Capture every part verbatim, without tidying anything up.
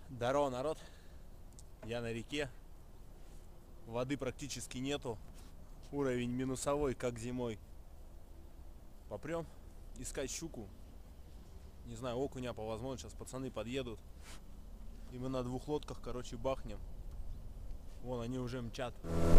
Здорово, народ. Я на реке. Воды практически нету. Уровень минусовой, как зимой. Попрем искать щуку. Не знаю, окуня по возможности. Сейчас пацаны подъедут. И мы на двух лодках, короче, бахнем. Вон они уже мчат.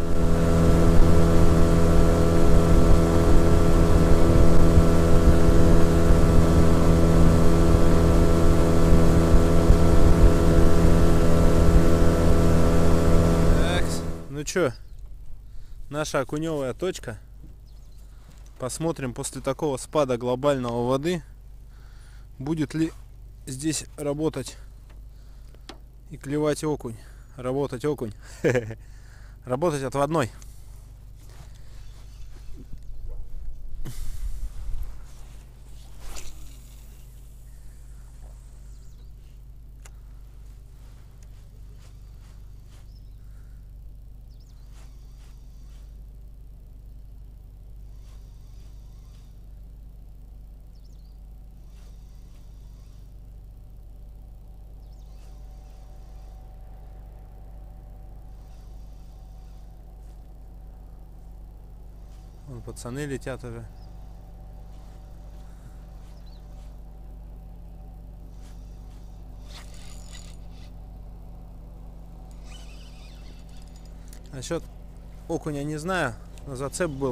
Ну чё, наша окуневая точка. Посмотрим после такого спада глобального воды, будет ли здесь работать и клевать окунь. Работать окунь. Работать отводной. Вон пацаны летят уже. Насчет окуня не знаю, но зацеп был.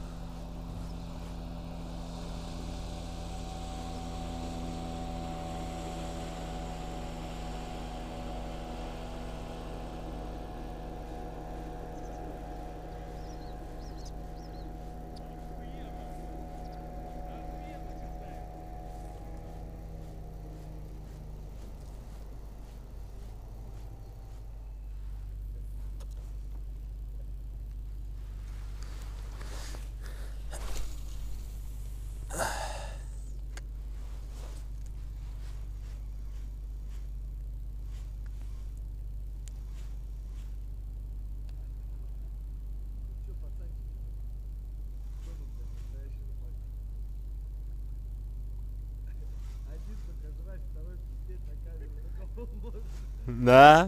Да.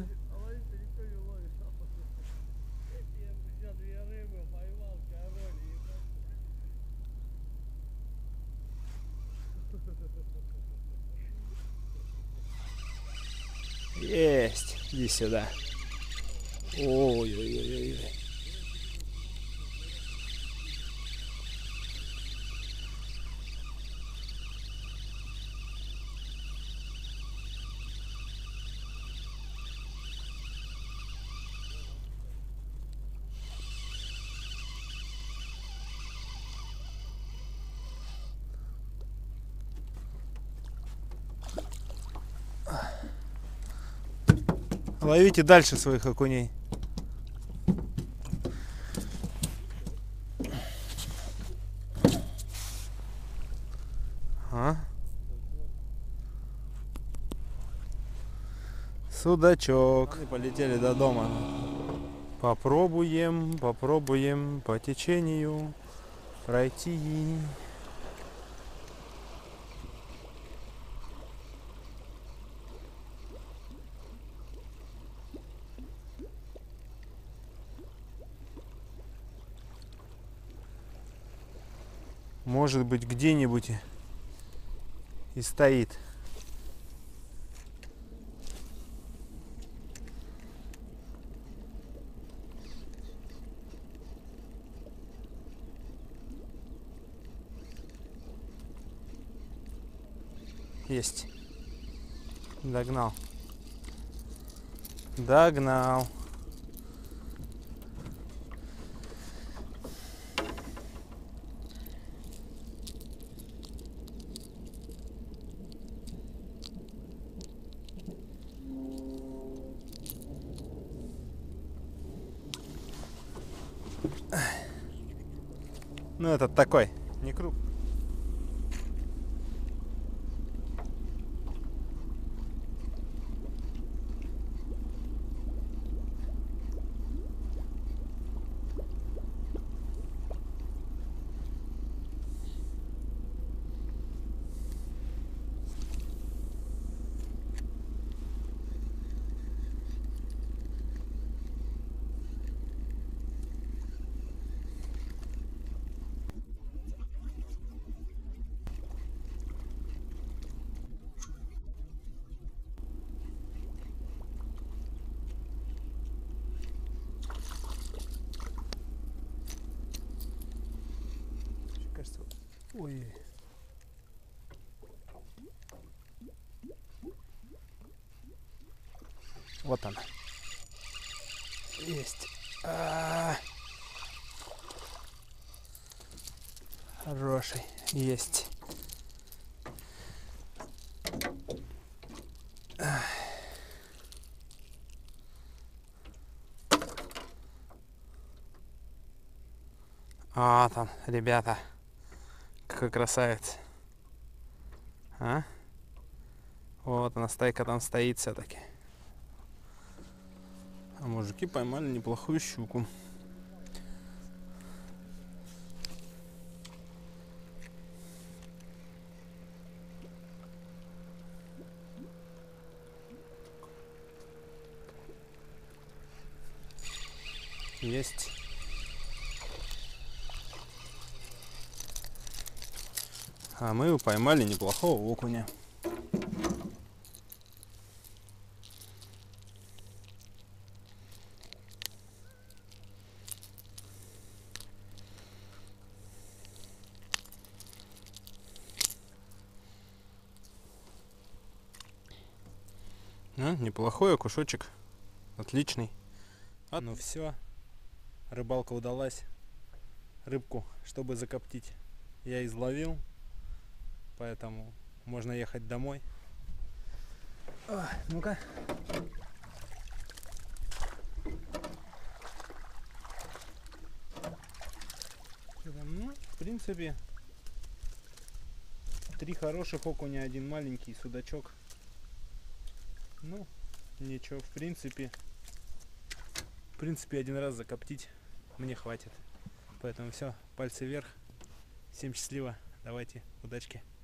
Есть. Иди сюда. Ой-ой-ой-ой. Ловите дальше своих окуней. А? Судачок. И полетели до дома. Попробуем, попробуем по течению пройти. Может быть, где-нибудь и стоит. Есть. Догнал. Догнал. Ну, этот такой, не круг. Ой. Вот она. Есть. А-а-а. Хороший. Есть. А, там, ребята. Какой красавец. А? Вот она, стайка там стоит все-таки. А мужики поймали неплохую щуку. Есть. А мы поймали неплохого окуня. А, неплохой окушочек. Отличный. А ну все. Рыбалка удалась. Рыбку, чтобы закоптить, я изловил. Поэтому можно ехать домой. О, ну-ка. Ну, в принципе, три хороших окуня, один маленький судачок. Ну, ничего, в принципе, в принципе, один раз закоптить мне хватит. Поэтому все, пальцы вверх. Всем счастливо. Давайте, удачки.